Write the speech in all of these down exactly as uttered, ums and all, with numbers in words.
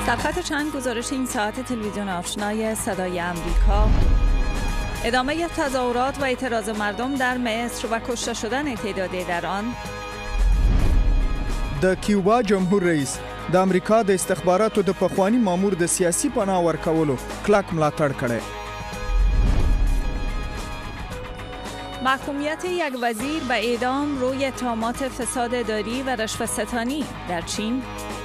صفحه چند گزارش این ساعت تلویزیون آشنای صدای امریکا. ادامه تظاهرات و اعتراض مردم در مصر و کشته شدن تعدادی در آن. د کیوبا جمهور رئیس د امریکا د استخباراتو د پخوانی مامور د سیاسي پناه ورکولو کلک ملاتړ کړی. محکومیت یک وزیر به اعدام روی اتهامات فساد اداری و رشوه ستانی در چین.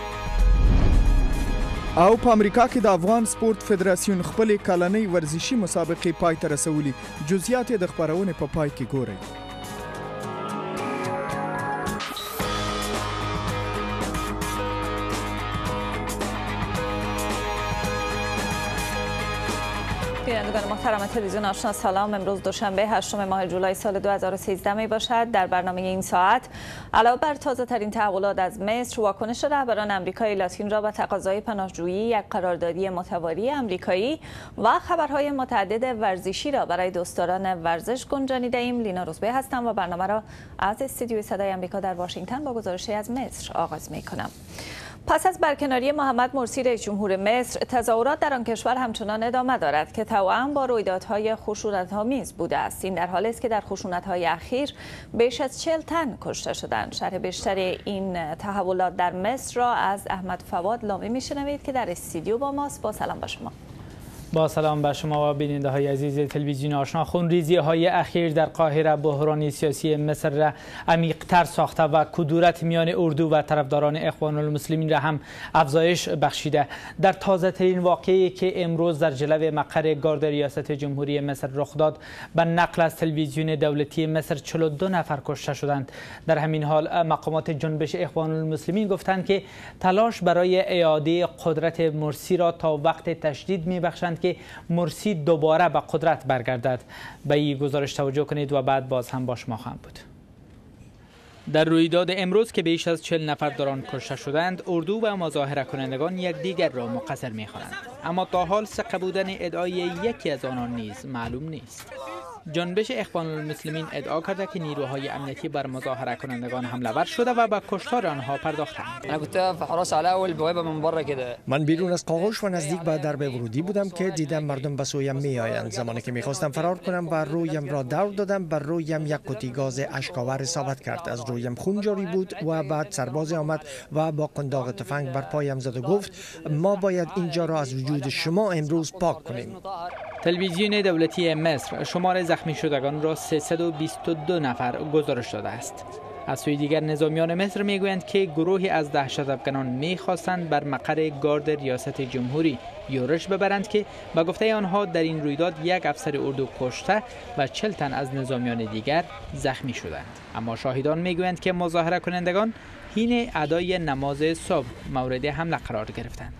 او په امریکا کې د افغان سپورت فدراسیون خپل کلنۍ ورزشي مسابقې پای ته رسولي. جزئیات د خبرونې په پای کې ګورئ. بینندگان محترم تلویزیون آشنا سلام. امروز دوشنبه هشتم ماه جولای سال دو هزار و سیزده می باشد. در برنامه این ساعت علاوه بر تازه ترین تحولات از مصر، واکنش رهبران آمریکای لاتین را به تقاضای پناهجویی، یک قراردادی متواری آمریکایی و خبرهای متعدد ورزشی را برای دوستداران ورزش گنجانیده ایم. لینا روزبه هستم و برنامه را از استودیوی صدای آمریکا در واشنگتن با گزارشی از مصر آغاز می کنم. پس از برکناری محمد مرسی رئیس جمهور مصر، تظاهرات در آن کشور همچنان ادامه دارد که توأم با رویدادهای خشونت‌آمیز بوده است. این در حالی است که در خشونت‌های اخیر بیش از چهل تن کشته شدند. شرح بیشتر این تحولات در مصر را از احمد فواد لامی میشنوید که در استودیو با ماست. با سلام به شما. با سلام به شما و بیننده های عزیز تلویزیون آشنا. خونریزی های اخیر در قاهره بحران سیاسی مصر را عمیق‌تر ساخته و کدورت میان اردو و طرفداران اخوان المسلمین را هم افزایش بخشیده. در تازه ترین واقعی که امروز در جلو مقر گارد ریاست جمهوری مصر رخ داد، به نقل از تلویزیون دولتی مصر چهل و دو نفر کشته شدند. در همین حال مقامات جنبش اخوان المسلمین گفتند که تلاش برای اعاده قدرت مرسی را تا وقت تشدید میبخشند که مرسی دوباره به قدرت برگردد. به این گزارش توجه کنید و بعد باز هم با شما خواهم بود. در رویداد امروز که بیش از چهل نفر در آن کشته شدند، اردو و مظاهره کنندگان یکدیگر را مقصر می‌خوانند، اما تا حال ثقه بودن ادعای یکی از آنان نیز معلوم نیست. جنبش اخوان المسلمین ادعا کرده که نیروهای امنیتی بر مظاهره کنندگان حمله ور شده و به کشتار آنها پرداختند. من بیرون از قاقوش و نزدیک به درب ورودی بودم که دیدم مردم به سویم میآیند. زمانی که میخواستم فرار کنم و رویم را دور دادم، بر رویم یک قوطی گاز اشک‌آور اصابت کرد. از رویم خون جاری بود و بعد سرباز آمد و با قنداق تفنگ بر پایم زد و گفت ما باید اینجا را از وجود شما امروز پاک کنیم. تلویزیون دولتی مصر شمار زخمی شدگان را سیصد و بیست و دو نفر گزارش داده است. از سوی دیگر نظامیان مصر میگویند که گروهی از دهشت افغانان میخواستند بر مقر گارد ریاست جمهوری یورش ببرند که به گفته آنها در این رویداد یک افسر اردو کشته و چهل تن از نظامیان دیگر زخمی شدند. اما شاهدان میگویند که مظاهره کنندگان حین ادای نماز صبح مورد حمله قرار گرفتند.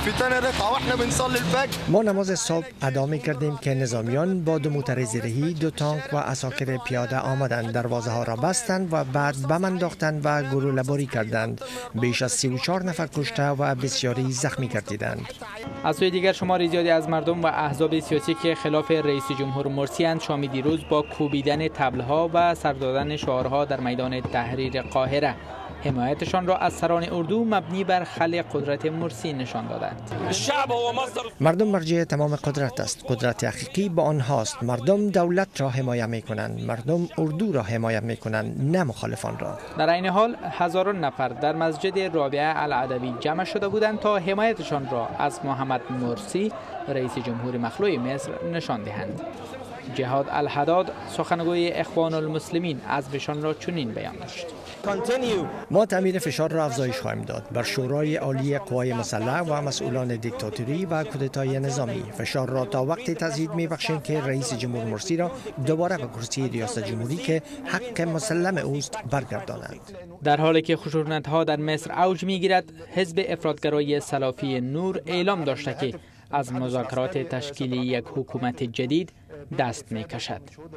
ما نماز صبح ادا می کردیم که نظامیان با دو موتر زیرهی، دو تانک و عساکر پیاده آمدند، دروازه ها را بستند و بعد بم انداختند و گلوله باری کردند. بیش از سی و چهار نفر کشته و بسیاری زخمی گردیدند. از سوی دیگر شماری زیادی از مردم و احزاب سیاسی که خلاف رئیس جمهور مرسی اند، شام دیروز با کوبیدن طبل‌ها و سر دادن شعارها در میدان تحریر قاهره حمایتشان را از سران اردو مبنی بر خلع قدرت مرسی نشان دادند. مردم مرجع تمام قدرت است. قدرت حقیقی با آنهاست. مردم دولت را حمایت می کنند. مردم اردو را حمایت می کنند، نه مخالفان را. در این حال هزاران نفر در مسجد رابعه العدوی جمع شده بودند تا حمایتشان را از محمد مرسی رئیس جمهور مخلوع مصر نشان دهند. جهاد الحداد سخنگوی اخوان المسلمین عزمشان را چنین بیان داشت: ما تعمیر فشار را افزایش خواهیم داد بر شورای عالی قوای مسلح و مسئولان دیکتاتوری و کودتای نظامی. فشار را تا وقتی تزدید می‌بخشیم که رئیس جمهور مرسی را دوباره به کرسی ریاست جمهوری که حق مسلم اوست برگردانند. در حالی که خشونت‌ها در مصر اوج می‌گیرد، حزب افراطگرای سلفی نور اعلام داشته که از مذاکرات تشکیل یک حکومت جدید دست می کشد.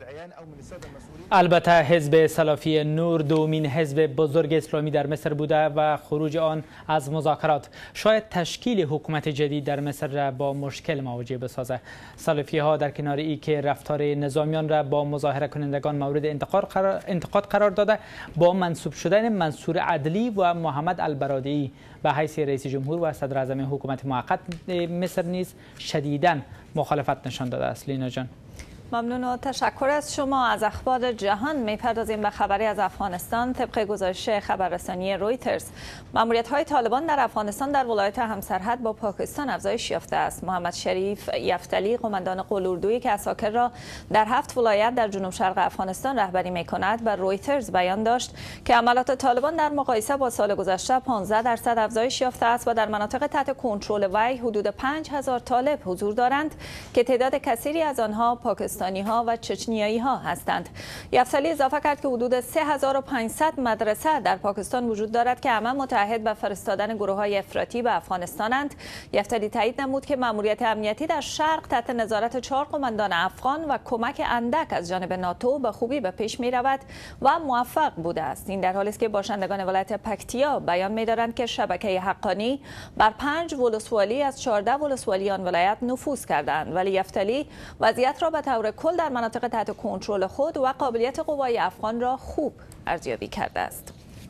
البته حزب سلفی نور دومین حزب بزرگ اسلامی در مصر بوده و خروج آن از مذاکرات شاید تشکیل حکومت جدید در مصر را با مشکل مواجه بسازد. سلفی ها در کنار ای که رفتار نظامیان را با مظاهره کنندگان مورد انتقاد قرار, انتقاد قرار داده، با منصوب شدن منصور عدلی و محمد البرادعی به حیث رئیس جمهور و صدر اعظم حکومت موقت مصر نیز شدیداً مخالفت نشان داده است. لینا جان، ممنون و تشکر از شما. از اخبار جهان میپردازیم به خبری از افغانستان. طبق گزارش خبررسانی رویترز، ماموریت‌های طالبان در افغانستان در ولایت همسرحد با پاکستان افزایش یافته است. محمد شریف یفتلی، قماندان قلاردویی که عساکر را در هفت ولایت در جنوب شرق افغانستان رهبری می‌کند، به رویترز بیان داشت که عملیات طالبان در مقایسه با سال گذشته پانزده درصد افزایش یافته است و در مناطق تحت کنترل وی حدود پنج هزار طالب حضور دارند که تعداد کثیری از آنها پاکستانی ها و چچنیایی ها هستند. یفتلی اضافه کرد که حدود سه هزار و پانصد مدرسه در پاکستان وجود دارد که همه متعهد به فرستادن گروه های افراطی به افغانستانند. یفتلی تایید نمود که ماموریت امنیتی در شرق تحت نظارت چهار قماندان افغان و کمک اندک از جانب ناتو به خوبی به پیش می رود و موفق بوده است. این در حالی است که باشندگان ولایت پکتیا بیان می دارند که شبکه حقانی بر پنج ولسوالی از چهارده ولسوالی آن ولایت نفوذ کردند، ولی یفتلی وضعیت را به طور کل در مناطق تحت کنترل خود و قابلیت قوای افغان را خوب ارزیابی کرده است.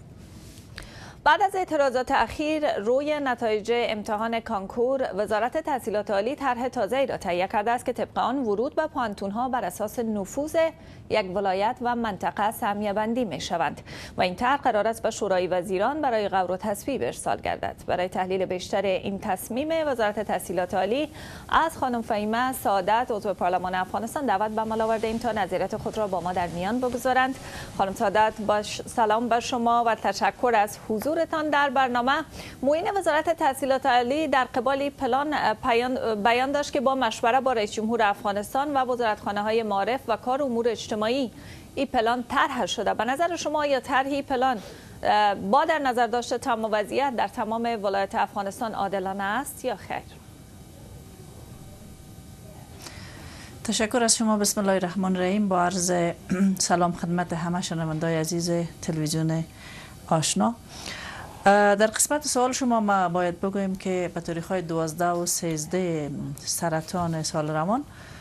بعد از اعتراضات اخیر روی نتایج امتحان کانکور، وزارت تحصیلات عالی طرح تازه‌ای را تهیه کرده است که طبق آن ورود به پوانتون‌ها بر اساس نفوذ یک ولایت و منطقه سهمیه بندی می شوند و این طرح قرار است به شورای وزیران برای غور و تصویب ارسال گردد. برای تحلیل بیشتر این تصمیم وزارت تحصیلات عالی از خانم فهیمه سعادت، عضو پارلمان افغانستان، دعوت به عمل آورده‌ایم تا نظریات خود را با ما در میان بگذارند. خانم سعادت، باش سلام بر شما و تشکر از حضورتان در برنامه. معین وزارت تحصیلات عالی در قبال پلان بیان داشت که با مشوره با رئیس جمهور افغانستان و وزارتخانه‌های معارف و کار امور اجتماعی این پلان طرح شده. به نظر شما یا طرح پلان با در نظر داشته تمام وضعیت در تمام ولایت افغانستان عادلانه است یا خیر؟ تشکر از شما. بسم الله الرحمن الرحیم. با عرض سلام خدمت همه شنوندگان عزیز تلویزیون آشنا. در قسمت سوال شما ما باید بگوییم که به تاریخ‌های دوازده و سیزده سرطان سال روان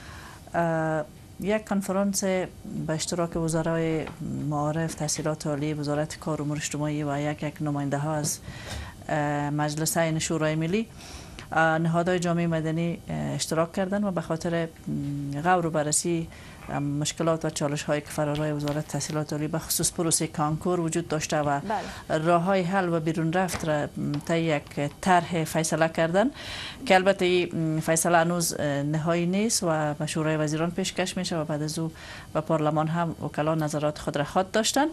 یک کنفرانس به اشتراک وزرای معارف، تحصیلات عالی، وزارت کار و امور اجتماعی و یک یک نماینده ها از مجلسین شورای ملی، نهادهای جامعه مدنی اشتراک کردند و به خاطر غور و بررسی مشکلات و چالش هایی که فرارای وزارت تحصیلات عالی به خصوص پروسه کانکور وجود داشته و راه های حل و بیرون رفت را طی یک طرح فیصله کردن که البته این فیصله هنوز نهایی نیست و به شورای وزیران پیشکش میشه و بعد از او به پارلمان هم وکلا نظرات خود را خواهد داشتن.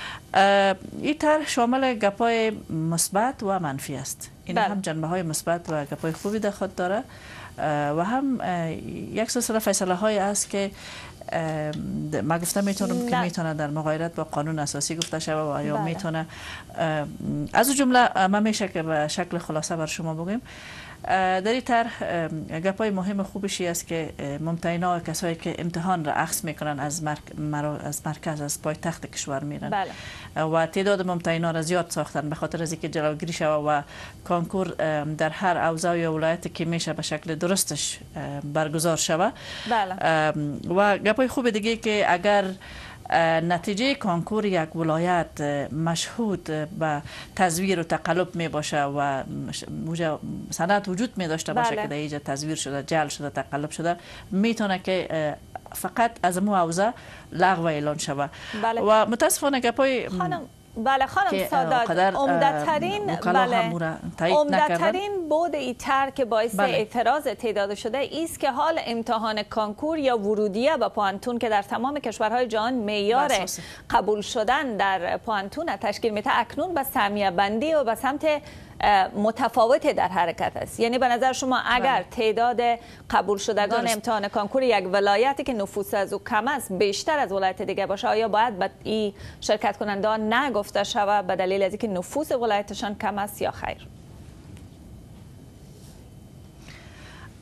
این طرح شامل گپای مثبت و منفی است. این بله. هم جنبه های مثبت و گپای خوبی در خود داره و هم یک سلسله فیصله های است که ما گفتم میتونم که میتونه در مغایرت با قانون اساسی گفته شود و یا بله. میتونه از جمله ما میشه که به شکل خلاصه بر شما بگیم در این طرح گپای مهم خوبشی است که ممتحنا و کسایی که امتحان را اخذ میکنن از, مرک... از مرکز از پایتخت کشور میرن بله. و تعداد ممتحنا را زیاد ساختن به خاطر از اینکه جلوگیری شود و کانکور در هر اوضاع یا ولایت که میشه به شکل درستش برگزار شود بله. و گپای خوب دیگه که اگر نتیجه کانکور یک ولایت مشهود به تزویر و تقلب می باشه و سند وجود می داشته باشه بله. که در اینجا تزویر شده، جعل شده، تقلب شده، میتونه که فقط از مو اوضاع لغو اعلان شود بله. و متاسفانه گپای خانم بله خانم سادات، عمدترین بله عمدترین بود این طرح که باعث بله. اعتراض تعداد شده است که حال امتحان کانکور یا ورودیه به پوانتون که در تمام کشورهای جهان معیار قبول شدن در پوانتون تشکیل میده، اکنون به سهمیه بندی و به سمت متفاوت در حرکت است. یعنی به نظر شما اگر تعداد قبول شدگان درست. امتحان کانکور یک ولایتی که نفوذ از او کم است بیشتر از ولایت دیگه باشه، آیا باید به این شرکت کننده نگفته شود به دلیل از اینکه نفوذ ولایتشان کم است یا خیر؟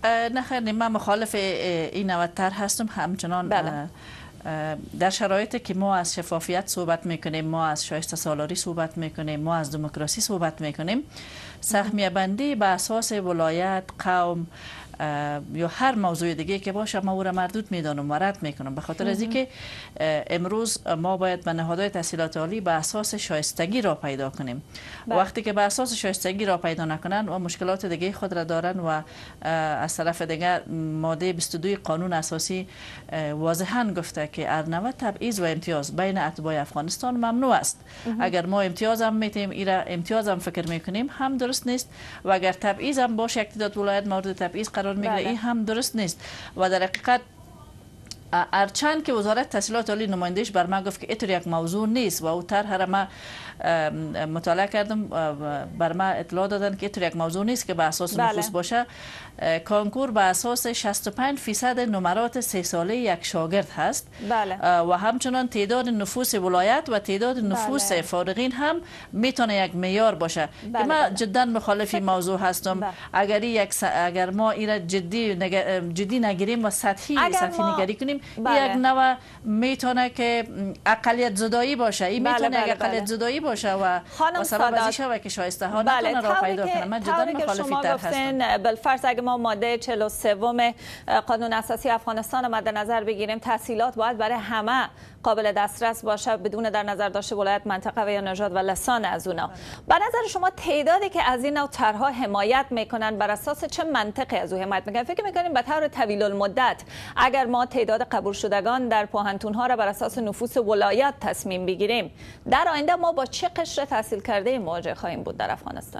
نه خیر، من مخالف این نوع طرح هستم. همچنان بله. در شرایطی که ما از شفافیت صحبت میکنیم، ما از شایسته سالاری صحبت میکنیم، ما از دموکراسی صحبت میکنیم، سهمیه بندی به اساس ولایت، قوم یا هر موضوع دیگه که باشه ما او را مردود میدانم و رد میکنم، به خاطر از اینکه امروز ما باید به نهادهای تحصیلات عالی به اساس شایستگی را پیدا کنیم. بله. وقتی که به اساس شایستگی را پیدا نکنن و مشکلات دیگه خود را دارن و از طرف دیگر ماده بیست و دو قانون اساسی واضحا گفته که ارنوه تبعیض و امتیاز بین اتباع افغانستان ممنوع است. اگر ما امتیاز هم میتیم ایرا امتیاز هم فکر میکنیم هم درست نیست و اگر تبعیض هم باشه یک تعداد ولایت مورد تبعیض قرار میگیره این هم درست نیست. و در حقیقت ارچند که وزارت تحصیلات عالی نمایندهش بر من گفت که اینطور یک موضوع نیست و او طرح را ما مطالعه کردم، بر من اطلاع دادن که اینطور یک موضوع نیست که به اساس بله. نفوس باشه. کانکور به اساس شصت و پنج فیصد نمرات سه ساله یک شاگرد هست. بله. و همچنان تعداد نفوس ولایت و تعداد نفوس بله. فارغین هم میتونه یک معیار باشه. بله. که من بله. جدا مخالف این موضوع هستم. بله. اگر یک س... اگر ما این جدی نگ... جدی نگیریم و سطحی سطحی ما... نگری کنیم، بله. یک نوع میتونه که اقلیت زدایی باشه. این بله. میتونه بله. یک اقلیت بله. زدایی باشه و خانم و سبب سادات. شود که شایسته ها بله. نتونه راه پیدا کنه. من جدا مخالف این طرح هستم. بالفرض اگه ما ماده چهل و سه قانون اساسی افغانستان رو مد نظر بگیریم، تحصیلات باید برای همه قابل دسترس باشه بدون در نظر داشته ولایت، منطقه و یا نژاد و لسان از اونا. به نظر شما تعدادی که از این نوع طرح‌ها حمایت میکنن بر اساس چه منطقی از او حمایت میکنن؟ فکر میکنیم به طور طویل المدت اگر ما تعداد قبول شدگان در پوهنتون‌ها را بر اساس نفوس ولایت تصمیم بگیریم، در آینده ما با چه قشر تحصیل کرده مواجه خواهیم بود در افغانستان؟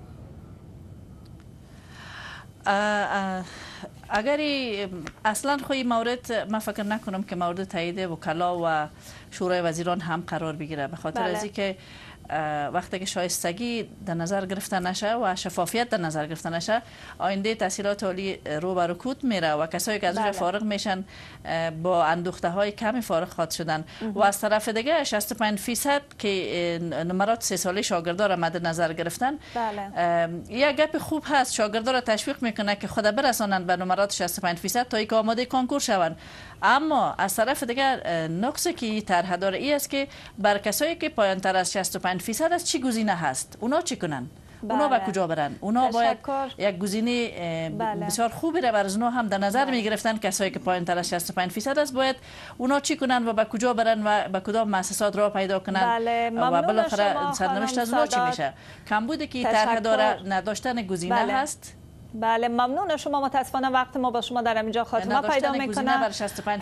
اگر اصلا خوی مورد من فکر نکنم که مورد تایید وکلا و شورای وزیران هم قرار بگیره، به خاطر بله. از اینکه وقتی که شایستگی در نظر گرفته نشه و شفافیت در نظر گرفته نشه، آینده تحصیلات عالی رو به رکود میره و کسایی که از اونجا فارغ میشن با اندوخته های کمی فارغ خواهد شدن. و از طرف دیگه شصت و پنج فیصد که نمرات سه ساله شاگردا را مد نظر گرفتن، بله. یک گپ خوب هست، شاگردا را تشویق میکنه که خود برسانند به نمرات شصت و پنج فیصد تا اینکه آماده کانکور شوند. اما از طرف دیگر نقصی که طرح داره این است که بر کسایی که پایان تر از شصت و پنج فیصد از چی گزینه هست، اونا چی کنن؟ بله. اونا به کجا برن؟ اونا باید یک گزینه بله. بسیار خوبی را بر از اونا هم در نظر بله. می گرفتن. کسایی که پایین تر از شصت و پنج فیصد است باید اونا چی کنن و به کجا برن و به کدام مؤسسات راه پیدا کنن. بله. و بالاخره سرنوشت از اونا چی میشه؟ کمبودی که طرح داره نداشتن گزینه بله. هست. بله، ممنون شما. متاسفانه وقت ما با شما در اینجا خاتمه پیدا میکنه.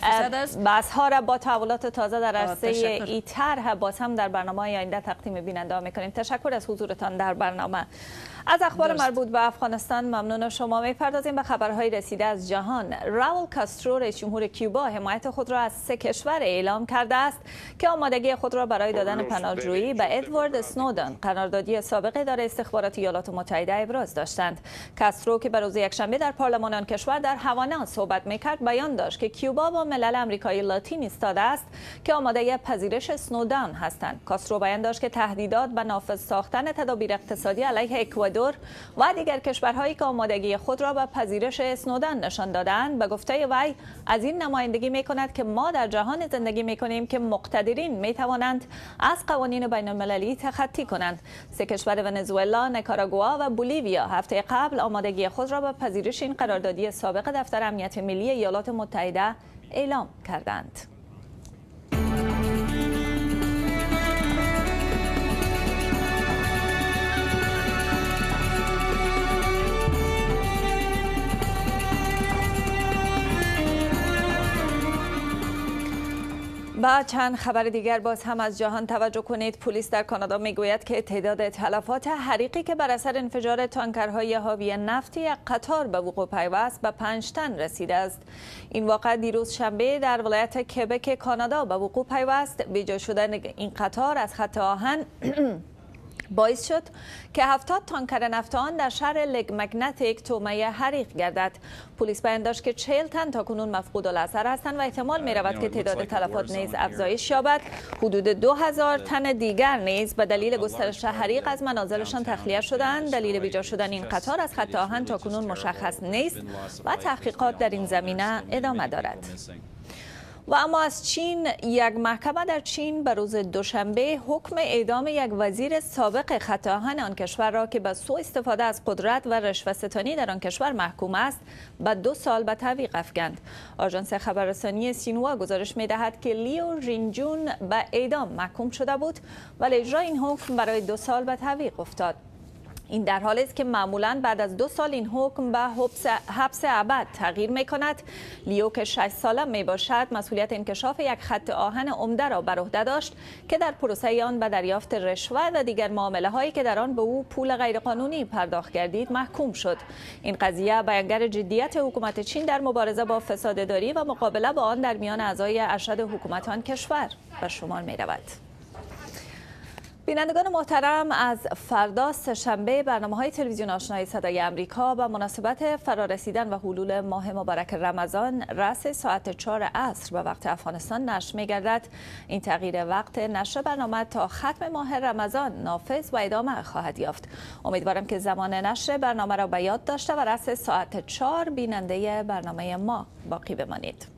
بحث ها را با تحولات تازه در عرصه ای طرح باز هم در برنامه آینده تقدیم بیننده ها میکنیم. تشکر از حضورتان در برنامه. از اخبار درست. مربوط به افغانستان ممنون شما. میپردازیم به خبرهای رسیده از جهان. راول کاسترو رئیس جمهور کیوبا حمایت خود را از سه کشور اعلام کرده است که آمادگی خود را برای دادن پناهجویی به ادوارد اسنودن، قراردادی سابق اداره استخبارات ایالات متحده، ابراز داشتند. کاسترو که به روز یکشنبه در پارلمان آن کشور در هاوانا صحبت میکرد بیان داشت که کیوبا با ملل آمریکایی لاتین ایستاده است که آماده پذیرش اسنودن هستند. کاسترو بیان داشت که تهدیدات به نافذ ساختن تدابیر اقتصادی علیه اکوادور و دیگر کشورهایی که آمادگی خود را به پذیرش اسنودن نشان دادند، به گفته وی از این نمایندگی میکند که ما در جهان زندگی میکنیم که مقتدرین میتوانند از قوانین بین المللی تخطی کنند. سه کشور ونزوئلا، نیکاراگوآ و بولیویا هفته قبل آمادگی خود را به پذیرش این قراردادی سابق دفتر امنیت ملی ایالات متحده اعلام کردند. با چند خبر دیگر باز هم از جهان توجه کنید. پلیس در کانادا میگوید که تعداد تلفات حریقی که بر اثر انفجار تانکرهای حاوی نفت یک قطار به وقوع پیوست به پنج تن رسیده است. این واقعه دیروز شنبه در ولایت کبک کانادا به وقوع پیوست. بیجا شدن این قطار از خط آهن باعث شد که هفتاد تانکر نفت آن در شهر لگمگنتیک تومه حریق گردد. پلیس بیان داشت که چهل تن تاکنون مفقود الاثر هستند و احتمال می رود که تعداد تلفات نیز افزایش یابد. حدود دو هزار تن دیگر نیز به دلیل گسترش حریق از منازلشان تخلیه شدند. دلیل بیجا شدن این قطار از خط آهن تاکنون مشخص نیست و تحقیقات در این زمینه ادامه دارد. و اما از چین، یک محکمه در چین به روز دوشنبه حکم اعدام یک وزیر سابق خط آهن آن کشور را که به سوء استفاده از قدرت و رشوه‌ستانی در آن کشور محکوم است به دو سال به تعویق افکند. آژانس خبررسانی سینوا گزارش می‌دهد که لیو ژینجون به اعدام محکوم شده بود ولی اجرای این حکم برای دو سال به تعویق افتاد. این در حالی است که معمولاً بعد از دو سال این حکم به حبس, حبس ابد تغییر می کند. لیو که شش ساله می باشد مسئولیت انکشاف یک خط آهن عمده را بر عهده داشت که در پروسه آن به دریافت رشوه و دیگر معامله هایی که در آن به او پول غیرقانونی پرداخت گردید محکوم شد. این قضیه بیانگر جدیت حکومت چین در مبارزه با فساد اداری و مقابله با آن در میان اعضای ارشد حکومت آن کشور به شمار می رود. بینندگان محترم، از فردا سه‌شنبه برنامه‌های تلویزیون آشنای صدای آمریکا به مناسبت فرارسیدن و حلول ماه مبارک رمضان رأس ساعت چهار عصر به وقت افغانستان نشر می‌گردد. این تغییر وقت نشر برنامه تا ختم ماه رمضان نافذ و ادامه خواهد یافت. امیدوارم که زمان نشر برنامه را به یاد داشته و رأس ساعت چهار بیننده برنامه ما باقی بمانید.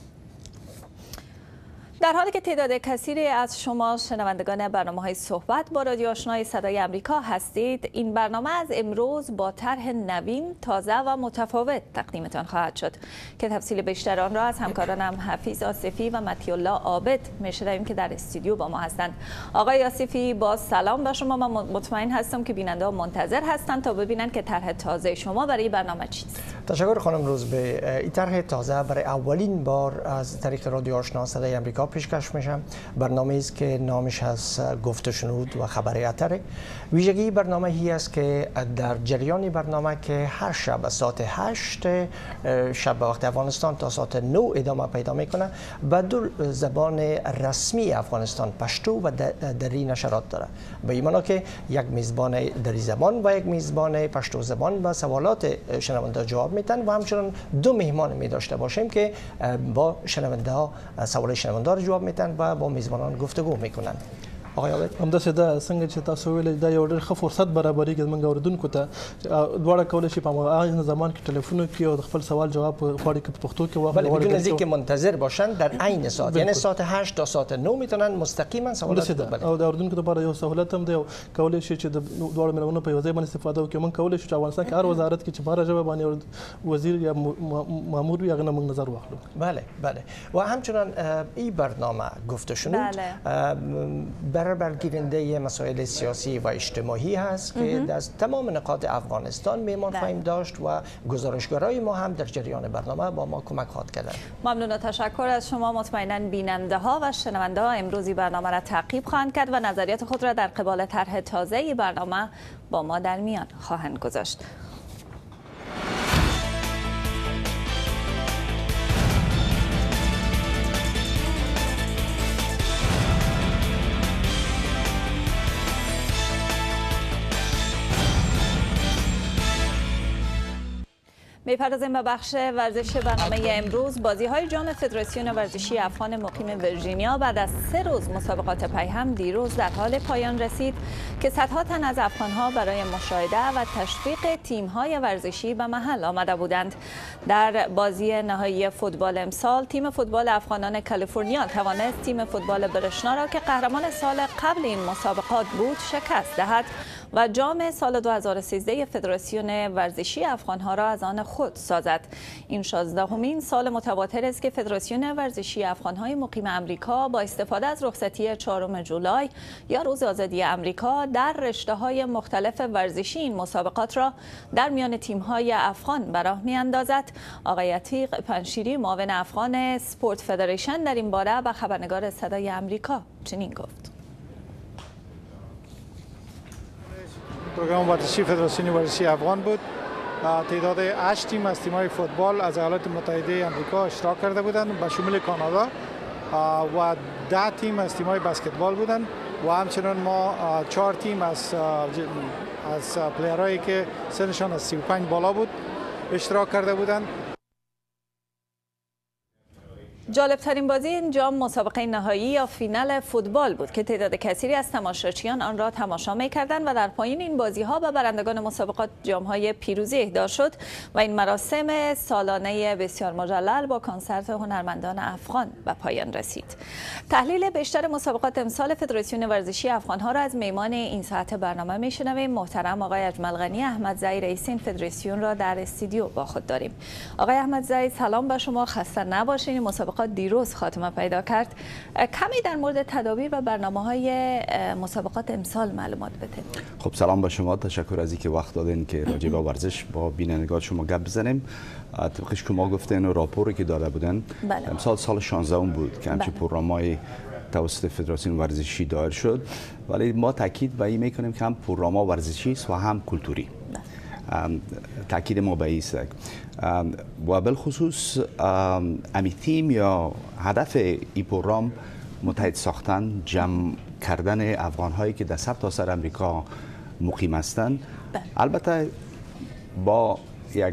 در حالی که تعداد کثیری از شما شنوندگان برنامه‌های صحبت با رادیو آشنای صدای آمریکا هستید، این برنامه از امروز با طرح نوین، تازه و متفاوت تقدیمتان خواهد شد که تفصیل بیشتر آن را از همکارانم حفیظ آصفی و مطیع الله عابد می‌شنویم که در استودیو با ما هستند. آقای آصفی، با سلام به شما. من مطمئن هستم که بیننده‌ها منتظر هستند تا ببینن که طرح تازه شما برای برنامه چیست. تشکر خانم روزبه. این طرح تازه برای اولین بار از طریق رادیو آشنا صدای آمریکا پیشکش میشه. برنامه است که نامش از گفت و شنود و خبر اتره. ویژگی برنامه هی است که در جریان برنامه که هر شب ساعت هشت شب به وقت افغانستان تا ساعت نه ادامه پیدا میکنه به دو زبان رسمی افغانستان، پشتو و دری نشرات داره. به این معنی که یک میزبان دری زبان و یک میزبان پشتو زبان به سوالات شنونده جواب میدن و همچنان دو مهمان می داشته باشیم که با شنونده ها سوال شنونده را جواب میدن و با میزبانان گفتگو میکنن. آقای عابد، همداسې دا څنګه چې تاسو ویل دا یو ډېر ښه فرصت برابرېږي زموږ اورېدونکو ته دواړه کولی شي په هغه زمان کې ټلیفون وکړي او د خپل سوال جواب غواړي که په پښتو کې ولی بدون از اینکه منتظر باشن در عین ساعت، یعنی ساعت هشت تا ساعت نه میتونن مستقیما سوالات وکړي. او د اورېدونکو لپاره یو سهولت هم دی او کولی شي چې د دواړو مېرمنو په یو ځای باندې استفاده وکړي. موږ کولی شو چې افغانستان کې هر وزارت کې چې په هره ژبه باندې وزیر یا مامور وي هغه نه موږ نظر واخلو. بله بله. و همچنان این برنامه گفت و شنود برگیرنده مسائل سیاسی و اجتماعی هست که از تمام نقاط افغانستان میمان خواهیم داشت و گزارشگرای ما هم در جریان برنامه با ما کمک خواهد کردند. ممنون و تشکر از شما. مطمئنا بیننده ها و شنونده ها امروزی برنامه را تعقیب خواهند کرد و نظریات خود را در قبال طرح تازه برنامه با ما در میان خواهند گذاشت. می‌پردازیم به بخش ورزش برنامه امروز. بازی‌های جام فدراسیون ورزشی افغان مقیم ویرجینیا بعد از سه روز مسابقات پیهم دیروز در حال پایان رسید که صدها تن از افغان‌ها برای مشاهده و تشویق تیم‌های ورزشی به محل آمده بودند. در بازی نهایی فوتبال امسال تیم فوتبال افغانان کالیفرنیا توانست تیم فوتبال برشنا را که قهرمان سال قبل این مسابقات بود شکست دهد و جام سال دو هزار و سیزده فدراسیون ورزشی افغان‌ها را از آن خود سازد. این شانزدهمین سال متواتر است که فدراسیون ورزشی افغان‌های مقیم امریکا با استفاده از رخصتی چهارم جولای یا روز آزادی امریکا در رشته‌های مختلف ورزشی این مسابقات را در میان تیم‌های افغان به راه می‌اندازد. آقای عتیق پنشیری معاون افغان سپورت فدریشن در این باره به خبرنگار صدای امریکا چنین گفت: پروگرام ورزشی فدراسیون ورزشی افغان بود. تعداد هشت تیم از تیم‌های فوتبال از ایالات متحده آمریکا اشتراک کرده بودند به شمول کانادا و ده تیم از تیم‌های بسکتبال بودند و همچنین ما چهار تیم از از پلیرهایی که سنشان از سی و پنج بالا بود اشتراک کرده بودند. جالبترین بازی این جام مسابقه نهایی یا فینال فوتبال بود که تعداد کثیری از تماشاچیان آن را تماشا می‌کردند و در پایین این بازی‌ها به برندگان مسابقات جام‌های پیروزی اهدا شد و این مراسم سالانه بسیار مجلل با کنسرت هنرمندان افغان به پایان رسید. تحلیل بیشتر مسابقات امسال فدراسیون ورزشی افغان‌ها را از میمان این ساعت برنامه می‌شنویم. محترم آقای اجمل غنی احمدزئی رئیس این فدراسیون را در استودیو با خود داریم. آقای احمدزئی سلام به شما، خسته نباشید. مسابقات دیروز خاتمه پیدا کرد. کمی در مورد تدابیر و برنامه‌های مسابقات امسال معلومات بدید. خب سلام به شما، تشکر از اینکه وقت دادین که راجع به ورزش با بینندگان شما گپ بزنیم. طبق شما گفتین و راپوری که داده بودن، بله. امسال سال شانزده بود که همچین پروگرام‌های توسط فدراسیون ورزشی دایر شد، ولی ما تاکید به این میکنیم که هم پروگرام ورزشی است و هم کلتوری. تاکید ما به این است و بالخصوص امی تیم یا هدف این پروگرام متحد ساختن، جمع کردن افغان هایی که در سرتاسر امریکا مقیم هستند. البته با یک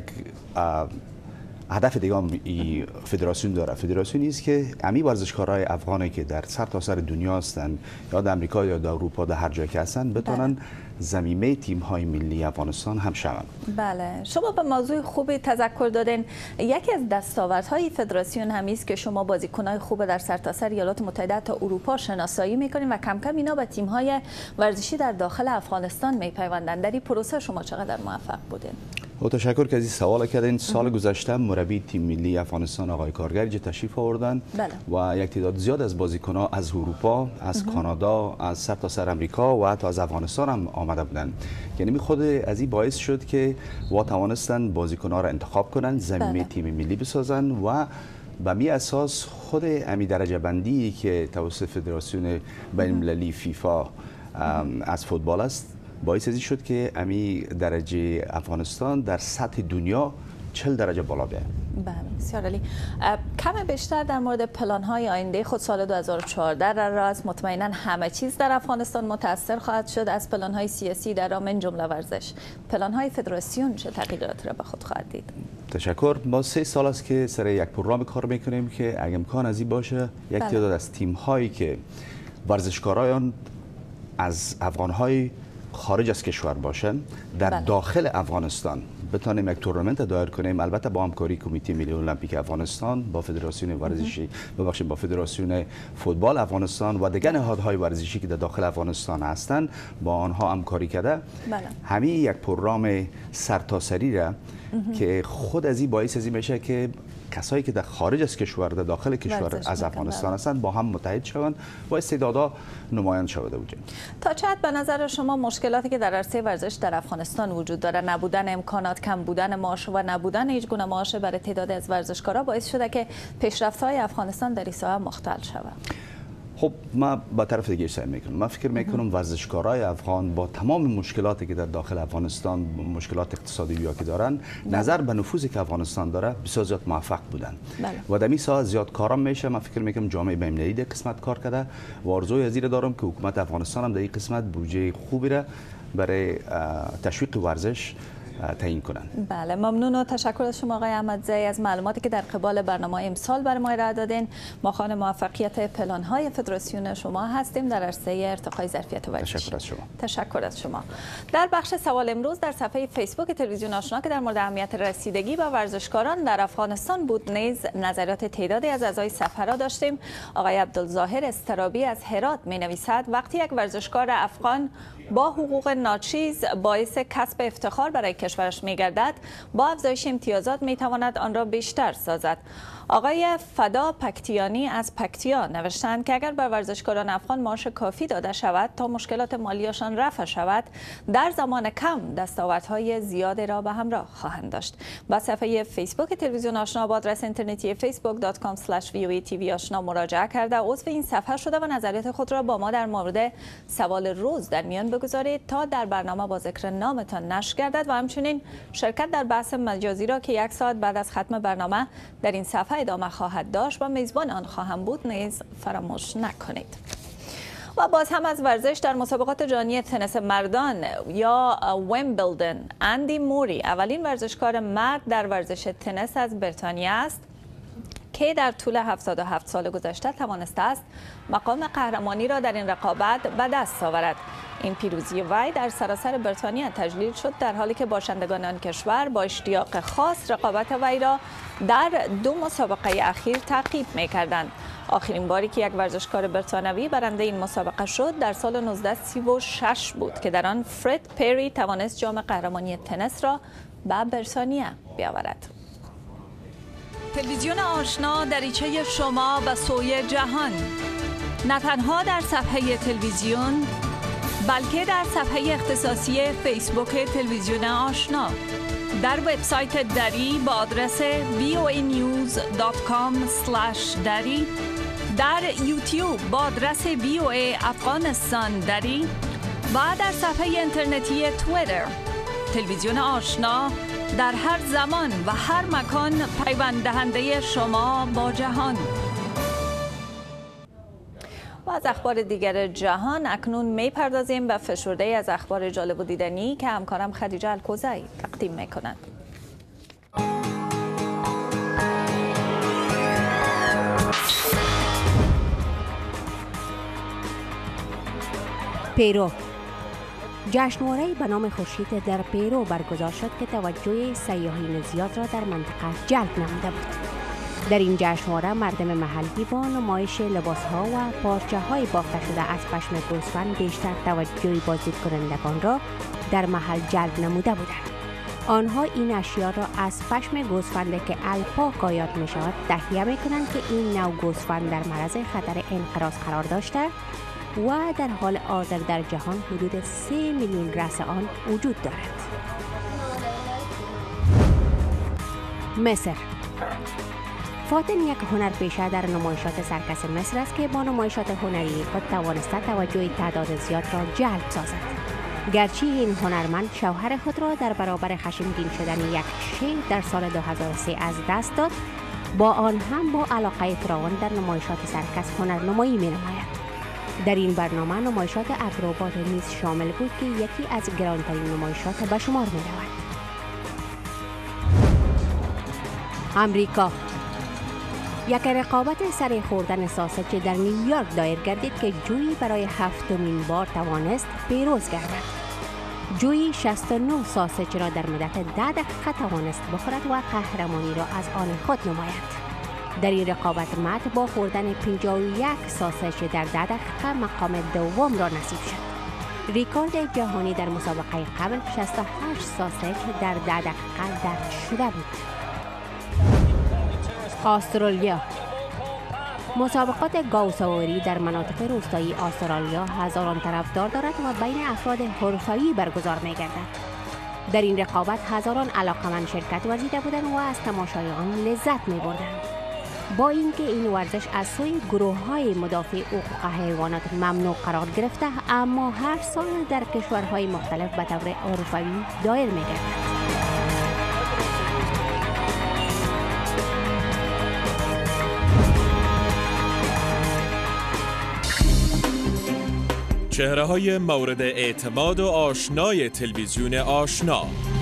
هدف دیگه هم فدراسیون داره. فدراسیونی است که امی ورزشکارای افغانی که در سرتاسر دنیا هستند یا در امریکا یا در اروپا در هر جای که هستند بتونن ضمیمه تیم های ملی افغانستان هم شوند. بله، شما به موضوع خوبی تذکر دادین. یکی از دستاوردهای فدراسیون هم است که شما بازیکنای خوب در سرتاسر ایالات متحده تا اروپا شناسایی میکنین و کم کم اینا به تیم های ورزشی در داخل افغانستان میپیوندن. در این پروسه شما چقدر موفق بودین؟ و تشکر که از این سوال کردین. سال گذشته مربی تیم ملی افغانستان آقای کارگری تشریف آوردن و یک تعداد زیاد از بازیکن‌ها از اروپا، از کانادا، از سرتاسر امریکا و حتی از افغانستان هم آمده بودند. یعنی خود از این باعث شد که وا توانستن بازیکن‌ها را انتخاب کنن، زمینه تیم ملی بسازن و به می اساس خود امی درجه بندی که توسط فدراسیون بین المللی فیفا از فوتبال است باعث ازی شد که امی درجه افغانستان در سطح دنیا چهل درجه بالا بیاید. بله، بسیار عالی. کم بیشتر در مورد پلان‌های آینده خود سال دو هزار و چهارده در راه است. مطمئنا همه چیز در افغانستان متأثر خواهد شد از پلان‌های سیاسی در آن من جمله ورزش. پلان‌های فدراسیون چه تغییراتی را به خود خواهد دید؟ تشکر. ما سه سال است که سر یک پروگرام کار می‌کنیم که اگه امکان از این باشه یک تعداد از تیم‌هایی که ورزشکاران از افغان‌های خارج از کشور باشن در بله. داخل افغانستان بتانیم یک تورنمنت دایر کنیم، البته با همکاری کمیته ملی المپیک افغانستان با فدراسیون ورزشی ببخشید با فدراسیون فوتبال افغانستان و دیگر نهادهای ورزشی که در داخل افغانستان هستند با آنها همکاری کرده. بله. همین یک پروگرام سرتاسری را که خود از این باعث ازی میشه که کسایی که در خارج از کشور در داخل کشور از افغانستان هستند با هم متحد شوند و استعدادها نمایان شده بودند. تا چه حد به نظر شما مشکلاتی که در عرصه ورزش در افغانستان وجود داره، نبودن امکانات، کم بودن معاش و نبودن هیچ گونه معاش برای تعداد از ورزشکارا باعث شده که پیشرفت‌های افغانستان در این ساحه مختل شود؟ خب ما با طرف دیگه سعی میکنم. من فکر میکنم ورزشکارای افغان با تمام مشکلاتی که در داخل افغانستان، مشکلات اقتصادی یا که دارن، نظر به نفوذی که افغانستان داره بسیار زیاد موفق بودن. بله. و در این ساحه زیاد کارم میشه. من فکر میکنم جامعه بین‌المللی در قسمت کار کرده و آرزوی از این دارم که حکومت افغانستان هم در این قسمت بودجه خوبی را برای تشویق ورزش تعیین کنند. بله، ممنون و تشکر از شما آقای احمدزئی از معلوماتی که در قبال برنامه امسال برای ما ارائه دادین. ما خواهان موفقیت پلان‌های فدراسیون شما هستیم در عرصه ارتقای ظرفیت ورزشی. تشکر از شما. تشکر از شما. در بخش سوال امروز در صفحه فیسبوک تلویزیون آشنا که در مورد اهمیت رسیدگی به ورزشکاران در افغانستان بود، نیز نظریات تعدادی از اعضای صفحه را داشتیم. آقای عبدالظاهر استرابی از هرات می‌نویسد وقتی یک ورزشکار افغان با حقوق ناچیز باعث کسب افتخار برای کشورش می‌گردد، با افزایش امتیازات می‌تواند آن را بیشتر سازد. آقای فدا پکتیانی از پکتیا نوشتند که اگر بر ورزشکاران افغان معاش کافی داده شود تا مشکلات مالیشان رفع شود، در زمان کم دستاوردهای زیادی را به همراه خواهند داشت. با صفحه فیسبوک تلویزیون آشنا با آدرس اینترنتی facebook dot com slash voa tv آشنا مراجعه کرده عضو این صفحه شده و نظریات خود را با ما در مورد سوال روز در میان بگذارید تا در برنامه با ذکر نامتان نشر گردد و همچنین شرکت در بحث مجازی را که یک ساعت بعد از ختم برنامه در این صفحه ادامه خواهد داشت و میزبان آن خواهم بود نیز فراموش نکنید. و باز هم از ورزش در مسابقات جهانی تنیس مردان یا ویمبلدن، اندی موری اولین ورزشکار مرد در ورزش تنیس از بریتانیا است که در طول هفتاد و هفت سال گذشته توانسته است مقام قهرمانی را در این رقابت به دست آورد. این پیروزی وی در سراسر بریتانیا تجلیل شد در حالی که باشندگان آن کشور با اشتیاق خاص رقابت وی را در دو مسابقه اخیر تعقیب می‌کردند. آخرین باری که یک ورزشکار بریتانیایی برنده این مسابقه شد در سال نوزده سی و شش بود که در آن فرد پری توانست جام قهرمانی تنیس را به بریتانیا بیاورد. تلویزیون آشنا دریچه شما به سوی جهان، نه تنها در صفحه تلویزیون بلکه در صفحه اختصاصی فیسبوک تلویزیون آشنا، در وبسایت دری با آدرس وی او ای نیوز دات کام اسلش دری، در یوتیوب با آدرس وی او ای افغانستان دری و در صفحه اینترنتی توییتر. تلویزیون آشنا در هر زمان و هر مکان پیوند دهنده شما با جهان. و از اخبار دیگر جهان اکنون می پردازیم به فشرده از اخبار جالب و دیدنی که همکارم خدیجه الکوزی تقدیم می کند. پیرو. جشنواره‌ای به نام خورشید در پیرو برگزار شد که توجه سیاحین زیاد را در منطقه جلب نموده بود. در این جشنواره مردم محلی با نمایش لباس‌ها و پارچه‌های بافته شده از پشم گوسفند بیشتر توجه بازدید کنندگان را در محل جلب نموده بودند. آنها این اشیا را از پشم گوسفند که الپاکا یاد می شود تهیه می کنند که این نوع گوسفند در معرض خطر انقراض قرار داشته و در حال حاضر در جهان حدود سه میلیون رأس آن وجود دارد. مصر. فاتن یک هنرپیشه در نمایشات سرکس مصر است که با نمایشات هنری خود توانسته توجه تعداد زیاد را جلب سازد. گرچه این هنرمند شوهر خود را در برابر خشمگین شدن یک شیر در سال دو هزار و سه از دست داد، با آن هم با علاقه فراوان در نمایشات سرکس هنرنمایی می نماید. در این برنامه نمایشات اکروبات نیز شامل بود که یکی از گرانترین نمایشات به شمار می رود. امریکا. یک رقابت سر خوردن ساسج در نیویورک دایر گردید که جویی برای هفتمین بار توانست پیروز گردد. جویی شصت و نه ساسج را در مدت ده دقیقه توانست بخورد و قهرمانی را از آن خود نماید. در این رقابت مرد با خوردن پنجاه و یک ساسج در ده دقیقه مقام دوم را نصیب شد. ریکورد جهانی در مسابقه قبل شصت و هشت ساسج در ده دقیقه درج شده بود. استرالیا. مسابقات گاوسواری در مناطق روستایی استرالیا هزاران طرفدار دارد و بین افراد حرفه‌ای برگزار می‌گردد. در این رقابت هزاران علاقه‌مند شرکت ورزیده بودند و از تماشای آن لذت می‌بردند. با اینکه این ورزش از سوی گروه‌های مدافع حقوق حیوانات ممنوع قرار گرفته، اما هر سال در کشورهای مختلف به طور حرفه‌ای دایر می‌گردد. چهره‌های مورد اعتماد و آشنای تلویزیون آشنا.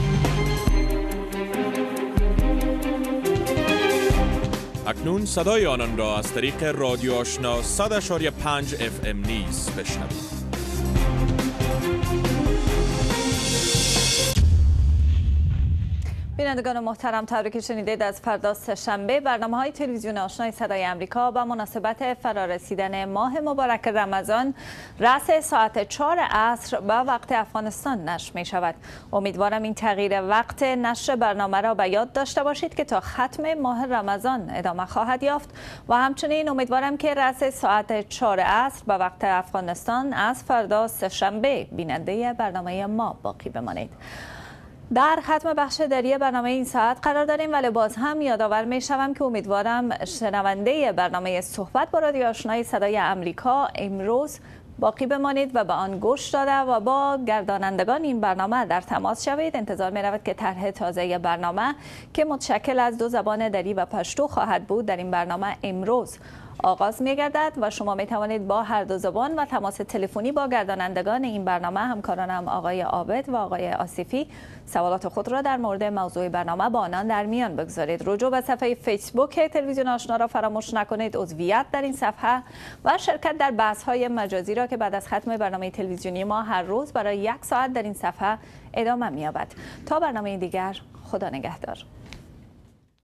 اکنون صدای آنان را از طریق رادیو آشنا صد و پنج اف ام نیز بشنوید. بینندگان محترم، تبریک شنیدید از فردا سه‌شنبه. برنامه‌های تلویزیون آشنای صدای آمریکا با مناسبت فرارسیدن ماه مبارک رمضان رأس ساعت چهار عصر به وقت افغانستان نشر می شود. امیدوارم این تغییر وقت نشر برنامه را به یاد داشته باشید که تا ختم ماه رمضان ادامه خواهد یافت و همچنین امیدوارم که رأس ساعت چهار عصر به وقت افغانستان از فردا سه‌شنبه بیننده برنامه ما باقی بمانید. در ختم بخش دری برنامه این ساعت قرار داریم، ولی باز هم یادآور می شوم که امیدوارم شنونده برنامه صحبت با رادیو آشنای صدای آمریکا امروز باقی بمانید و به آن گوش داده و با گردانندگان این برنامه در تماس شوید. انتظار می رود که طرح تازه برنامه که متشکل از دو زبان دری و پشتو خواهد بود در این برنامه امروز آغاز می‌گردد و شما می‌توانید با هر دو زبان و تماس تلفنی با گردانندگان این برنامه، همکارانم آقای عابد و آقای آصفی، سوالات خود را در مورد موضوع برنامه با آنان در میان بگذارید. رجوع به صفحه فیسبوک تلویزیون آشنا را فراموش نکنید، عضویت در این صفحه و شرکت در بحث‌های مجازی را که بعد از ختم برنامه تلویزیونی ما هر روز برای یک ساعت در این صفحه ادامه می‌یابد. تا برنامه دیگر، خدا نگهدار.